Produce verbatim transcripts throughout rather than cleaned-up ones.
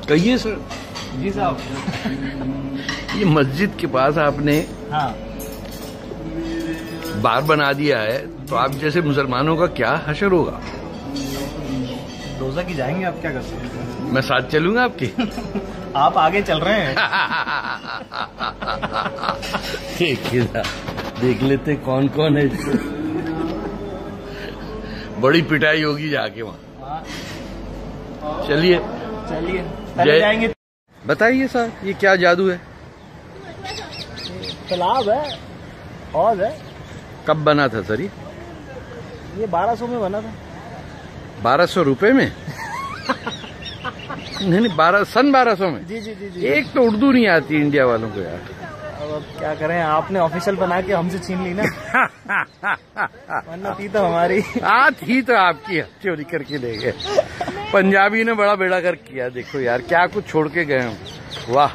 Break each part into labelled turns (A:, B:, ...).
A: कहिए सर।
B: जी साहब,
A: ये मस्जिद के पास आपने
B: हाँ
A: बार बना दिया है, तो आप जैसे मुसलमानों का क्या हशर होगा?
B: रोजा की जाएंगे, आप क्या कर सकते हैं?
A: मैं साथ चलूंगा आपके।
B: आप आगे चल रहे हैं।
A: देखिए ना, देख लेते कौन कौन है इसमें। बड़ी पिटाई होगी जाके वहाँ। चलिए
B: चलिए चले जाएंगे।
A: बताइए सर, ये क्या जादू है?
B: तालाब है, हौज है।
A: कब बना था सर ये?
B: ये बारह सौ में बना था।
A: बारह सौ रुपए में? नहीं नहीं, बारह सन बारह सौ में।
B: जी जी जी जी।
A: एक तो उर्दू नहीं आती इंडिया वालों को यार।
B: अब अब क्या करें, आपने ऑफिशियल बना के हमसे छीन ली ना। वरना थी तो हमारी।
A: आ थी तो आपकी, चोरी करके ले गए। पंजाबी ने बड़ा बेड़ा कर किया। देखो यार, क्या कुछ छोड़ के गए हम। वाह।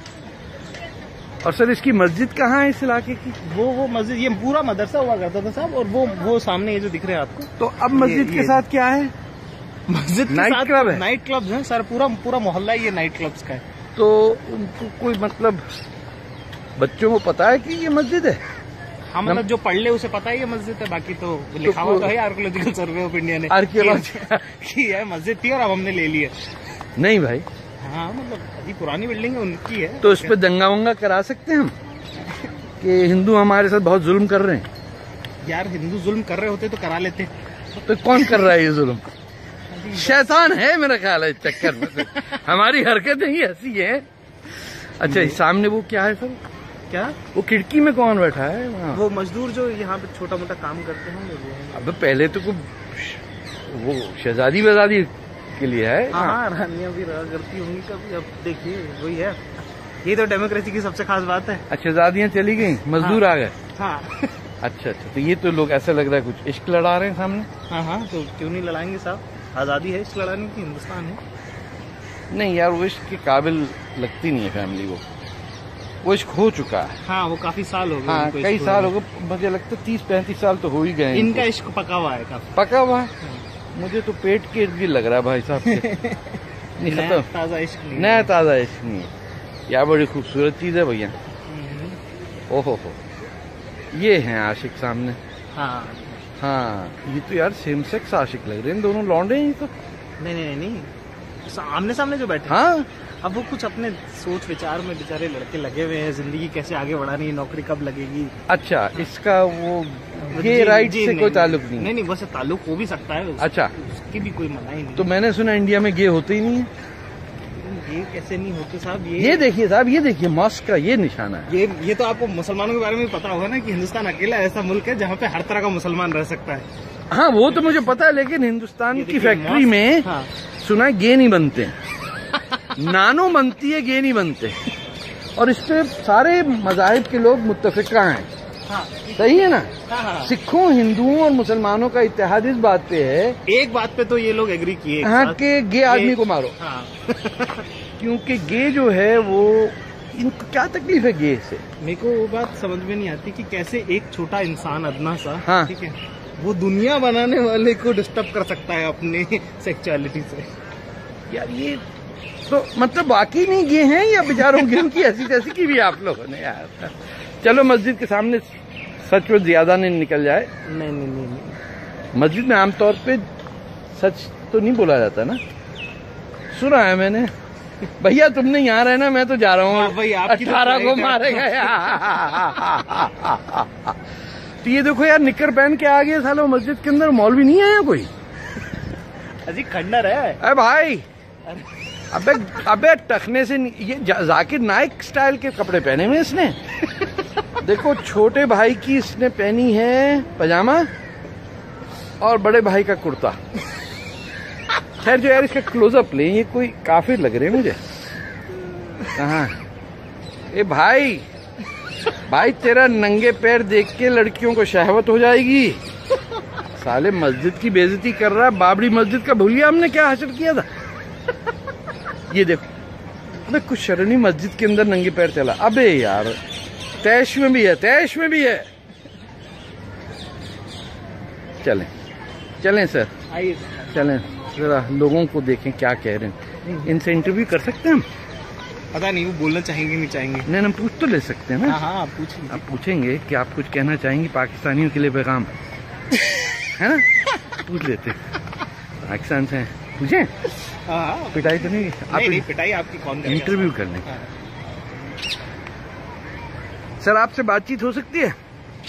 A: और सर, इसकी मस्जिद कहाँ है इस इलाके की?
B: वो वो मस्जिद, ये पूरा मदरसा हुआ करता था साहब। और वो वो सामने ये जो दिख रहे हैं आपको,
A: तो अब मस्जिद के साथ क्या है?
B: मस्जिद
A: नाइट क्लब है।
B: नाइट क्लब्स हैं सर, पूरा पूरा मोहल्ला ये नाइट क्लब्स का है।
A: तो उनको कोई मतलब बच्चों को पता है कि ये मस्जिद है?
B: हाँ, मतलब जो पढ़ ले उसे पता है ये मस्जिद है। बाकी तो लिखा हुआ तो है आर्कियोलॉजिकल सर्वे ऑफ इंडिया ने
A: आर्कियोलॉजी
B: की है मस्जिद थी, और अब हमने ले ली है।
A: नहीं भाई,
B: हाँ मतलब अभी पुरानी बिल्डिंग है, उनकी है।
A: तो इस पे दंगा वंगा करा सकते हैं हम कि हिंदू हमारे साथ बहुत जुल्म कर रहे हैं?
B: यार, हिंदू जुल्म कर रहे होते तो करा लेते।
A: तो कौन कर रहा है ये जुल्म? शैतान है मेरा ख्याल है इस चक्कर में। हमारी हरकतें ही ऐसी है। अच्छा, सामने वो क्या है सर?
B: क्या?
A: वो खिड़की में कौन बैठा है वहाँ?
B: वो मजदूर जो यहाँ पे छोटा मोटा काम करते हैं।
A: अब पहले तो वो शहजादी वजादी के लिए है।
B: हाँ, रानियां भी रहा करती होंगी कभी। अब देखिए, वही है। ये तो डेमोक्रेसी की सबसे खास बात है।
A: अच्छा, शहजादियाँ चली गई, मजदूर
B: हाँ,
A: आ गए।
B: हाँ।
A: अच्छा अच्छा, तो ये तो लोग ऐसा लग रहा है कुछ इश्क लड़ा रहे हैं सामने।
B: हाँ हाँ, तो क्यों नहीं लड़ाएंगे साहब? आजादी है इश्क लड़ाने की, हिंदुस्तान है।
A: नहीं यार, वो इश्क के काबिल लगती नहीं है फैमिली। वो वो इश्क हो चुका है।
B: हाँ, वो काफी साल हो गए।
A: हाँ, कई साल हो गए। मुझे लगता है तीस पैंतीस साल तो हो ही गए।
B: इनका इश्क पका हुआ है काफी।
A: पका हुआ है। मुझे तो पेट के इर्द गिर्द लग रहा है भाई साहब से।
B: नया ताजा इश्क नहीं,
A: नया ताजा इश्क नहीं है यार। बड़ी खूबसूरत चीज है भैया। ओहो हो, ये हैं आशिक सामने।
B: हाँ
A: हाँ, ये तो यार सेम सेक्स आशिक लग रहे हैं, दोनों लौंडे हैं तो।
B: नहीं नहीं नहीं, आमने सामने जो बैठे।
A: हाँ,
B: अब वो कुछ अपने सोच विचार में बेचारे लड़के लगे हुए हैं, जिंदगी कैसे आगे बढ़ानी है, नौकरी कब लगेगी।
A: अच्छा, इसका वो गे राइट से कोई ताल्लुक नहीं?
B: नहीं नहीं, वैसे ताल्लुक हो भी सकता है।
A: अच्छा,
B: उसकी भी कोई मनाही नहीं।
A: तो मैंने सुना इंडिया में गे होते ही नहीं है।
B: ये कैसे नहीं होते साहब? ये
A: ये देखिए साहब, ये देखिए मॉस्क का ये निशाना है।
B: ये ये तो आपको मुसलमानों के बारे में पता होगा ना कि हिंदुस्तान अकेला ऐसा मुल्क है जहाँ पे हर तरह का मुसलमान रह सकता है।
A: हाँ, वो तो मुझे पता है, लेकिन हिंदुस्तान की फैक्ट्री में
B: हाँ।
A: सुना है गे नहीं बनते। नानो बनती है, गे नहीं बनते। और इस पे सारे मजाहिब के लोग मुत्तफिका हैं।
B: हाँ,
A: सही है ना?
B: हाँ, हाँ।
A: सिखों, हिंदुओं और मुसलमानों का इत्तेहाद इस बात पे है।
B: एक बात पे तो ये लोग एग्री किए
A: हाँ, कि गे आदमी को मारो।
B: हाँ।
A: क्योंकि गे जो है वो, इनको क्या तकलीफ है गे से?
B: मेरे को वो बात समझ में नहीं आती कि कैसे एक छोटा इंसान अदना सा,
A: हाँ,
B: ठीक है, वो दुनिया बनाने वाले को डिस्टर्ब कर सकता है अपने सेक्सुअलिटी से।
A: यार ये तो मतलब बाकी नहीं गे हैं या बेचारों गे की ऐसी तैसी की भी आप लोगों ने यार। चलो, मस्जिद के सामने सच में ज्यादा नहीं निकल जाए।
B: नहीं नहीं नहीं, नहीं।
A: मस्जिद में आमतौर पे सच तो नहीं बोला जाता ना, सुना है मैंने। भैया तुमने यहाँ रहना, मैं तो जा रहा हूँ, अठारह को मारेगा। तो ये देखो यार, निकर पहन के आ गए सालों मस्जिद के अंदर। मौलवी नहीं आया कोई?
B: अजी खंडर है।
A: अरे भाई, अबे अबे टखने से ये जाकिर नाइक स्टाइल के कपड़े पहने हुए इसने। देखो, छोटे भाई की इसने पहनी है पजामा और बड़े भाई का कुर्ता। खैर जो यार, इसका क्लोजअप ले, ये कोई काफिर लग रहे हैं मुझे। हाँ, ए भाई भाई, तेरा नंगे पैर देख के लड़कियों को शहवत हो जाएगी। साले मस्जिद की बेइज्जती कर रहा है। बाबरी मस्जिद का भूलिया हमने क्या हासिल किया था। ये देखो, अबे कुछ शर्नी मस्जिद के अंदर नंगे पैर चला। अबे यार, तैश में भी है, तैश में भी है। चलें चलें सर,
B: आइए
A: चलें, जरा लोगों को देखें क्या कह रहे हैं। इनसे इंटरव्यू कर सकते हैं हम?
B: पता नहीं वो बोलना चाहेंगे नहीं चाहेंगे।
A: नहीं हम पूछ तो ले सकते हैं ना।
B: हाँ हाँ, आप पूछिए।
A: आप पूछेंगे कि आप कुछ कहना चाहेंगे पाकिस्तानियों के लिए पैगाम, है ना? पूछ लेते पाकिस्तान से पूछे।
B: हाँ,
A: पिटाई तो नहीं, आप
B: नहीं, नहीं, पिटाई आपकी कौन करेगा?
A: इंटरव्यू करने।
B: हाँ।
A: सर आपसे बातचीत हो सकती है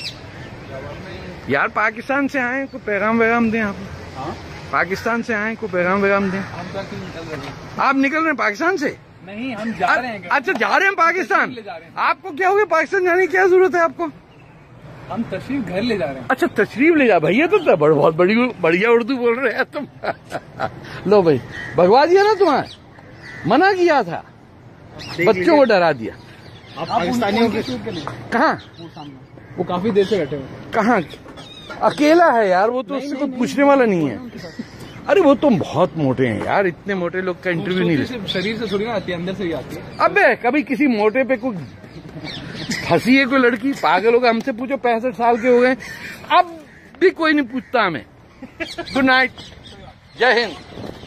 A: यार? पाकिस्तान से आए कोई पैगाम वैगाम दें आप।
B: हाँ?
A: पाकिस्तान से आए कोई पैगाम वैगाम दें।
B: हम तो निकल रहे हैं।
A: आप निकल रहे हैं पाकिस्तान से?
B: नहीं, हम जा रहे हैं।
A: अच्छा जा रहे हैं पाकिस्तान?
B: ले जा रहे हैं।
A: आपको क्या हो गया पाकिस्तान जाने की क्या जरूरत है आपको?
B: हम तशरीफ घर ले जा रहे हैं।
A: अच्छा तशरीफ ले जा। भैया तो बड़ बहुत बड़ी बढ़िया उर्दू बोल रहे हैं तुम। लो भाई भगवा दिया ना तुम्हें, मना किया था, बच्चों को डरा दिया।
B: आप पाकिस्तानियों के
A: कहाँ?
B: वो काफी देर से बैठे हुए।
A: कहाँ? अकेला है यार वो तो, उससे कोई पूछने वाला नहीं है। अरे वो तुम बहुत मोटे हैं यार, इतने मोटे लोग का इंटरव्यू नहीं ले।
B: शरीर से थोड़ी ना आती है, अंदर से ही आती है।
A: अबे कभी किसी मोटे पे कोई फंसी है कोई लड़की? पागल होगा, हमसे पूछो पैंसठ साल के हो गए अब भी कोई नहीं पूछता हमें। गुड नाइट, जय हिंद।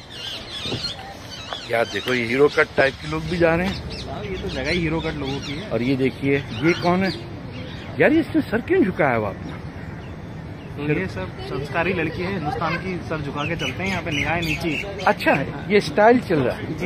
A: यार देखो ये हीरो कट टाइप के लोग भी जा रहे हैं।
B: हाँ, ये तो जगह ही हीरो कट लोगों की है।
A: और ये देखिए ये कौन है यार? इसने सर क्यों झुकाया हुआ अपना?
B: तो ये सब संस्कारी लड़की है हिंदुस्तान की, सर झुका के चलते हैं यहाँ पे, निगाहें नीचे।
A: अच्छा ये स्टाइल चल रहा है।